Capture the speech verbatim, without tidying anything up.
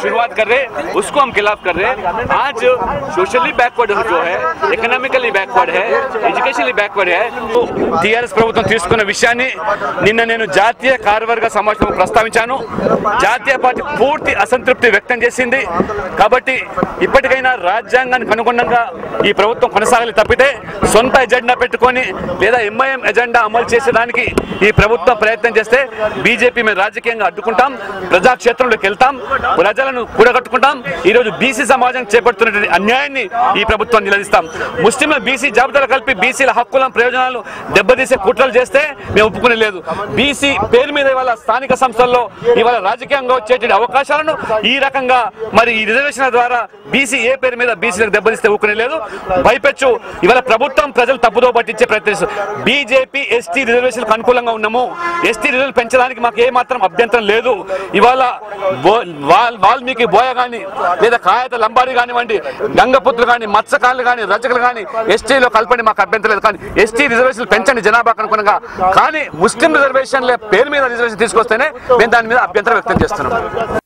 शुरुआत कर रहे उसको हम खिलाफ कर रहे हैं। आज सोशली बैकवर्ड जो है, ఎకనామికల్లీ బ్యాక్వర్డ్ है, ఎడ్యుకేషనల్లీ బ్యాక్వర్డ్ है, तो టీఆర్ఎస్ ప్రభుత్వం తీసుకున్న విషయాన్ని నిన్న నేను జాతీయ కార్యవర్గ సమావేశంలో ప్రస్తావించాను. జాతీయ పార్టీ పూర్తి అసంతృప్తి వ్యక్తం చేసింది. కాబట్టి ఇప్పటికైనా రాజ్యాంగానికి అనుగుణంగా ఈ ప్రభుత్వం కొనసాగాలి తప్పితే సొంత ఎజెండా పెట్టుకొని లేదా ఎంఐఎం ఎజెండా అమలు చేసేదానికి ఈ ప్రభుత్వం ప్రయత్నం చేస్తే బీజేపీ మేము రాజకీయంగా అడ్డుకుంటాం, ప్రజాక్షేత్రంలోకి వెళ్తాం, ప్రజలను కూడగట్టుకుంటాం. ఈరోజు బీసీ సమాజం చేపడుతున్నటువంటి అన్యాయాన్ని ఈ ప్రభుత్వం నిలదీస్తాం. ముస్లింల బీసీ జాబితాలో కలిపి బీసీల హక్కులను ప్రయోజనాలు దెబ్బతీసే కుట్రలు చేస్తే మేము ఒప్పుకునే లేదు. బీసీ పేరు మీద ఇవాళ స్థానిక సంస్థల్లో ఇవాళ రాజకీయంగా వచ్చేటువంటి అవకాశాలను ఈ రకంగా మరి ఈ రిజర్వేషన్ల ద్వారా బీసీ ఏ పేరు మీద బీసీలకు దెబ్బతీస్తే ఊరుకునే లేదు. పైపెచ్చు ఇవాళ ప్రభుత్వం ప్రజలు తప్పుదో పట్టించే ప్రయత్నిస్తారు. బీజేపీ ఎస్టీ రిజర్వేషన్లకు అనుకూలంగా ఉన్నాము, ఎస్టీ రిజర్వేషన్ పెంచడానికి మాకు ఏ మాత్రం అభ్యంతరం లేదు. ఇవాళ వాల్మీకి బోయ కానీ లేదా కాయత లంబాడి కానివ్వండి, గంగపుత్రులు కానీ, మత్స్యకారులు కానీ, రజకులు కానీ ఎస్టీలో కలపండి, మాకు అభ్యంతరం లేదు. కానీ ఎస్టీ రిజర్వేషన్లు పెంచండి జనాభాకు అనుగుణంగా. కానీ ముస్లిం రిజర్వేషన్ల పేరు మీద రిజర్వేషన్ తీసుకొస్తేనే మేము దాని మీద అభ్యంతరం వ్యక్తం చేస్తున్నాం.